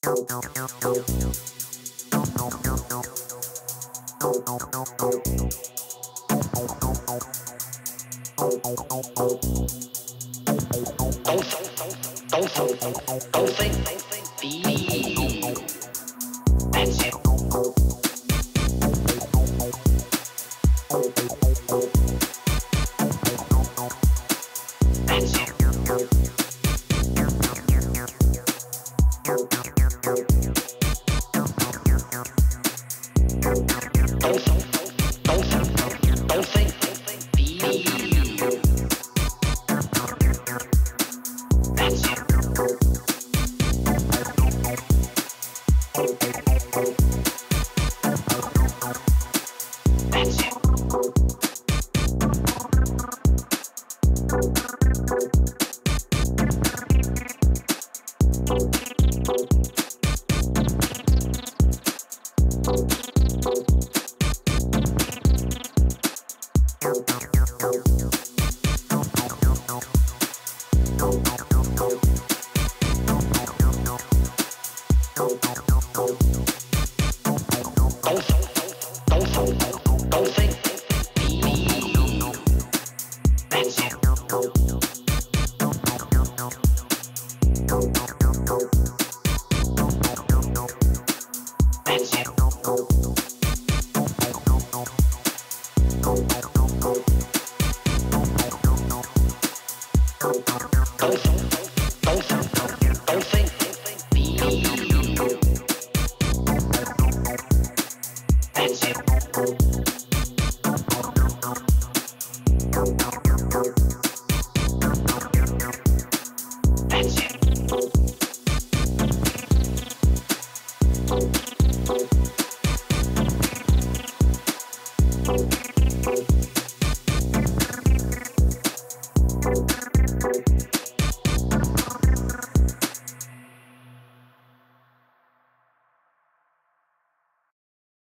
Don't think, feel. That's it. That's it. Don't think, feel. That's it. That's it. Don't think, feel. That's it. That's it. Don't think, feel. That's it. That's it.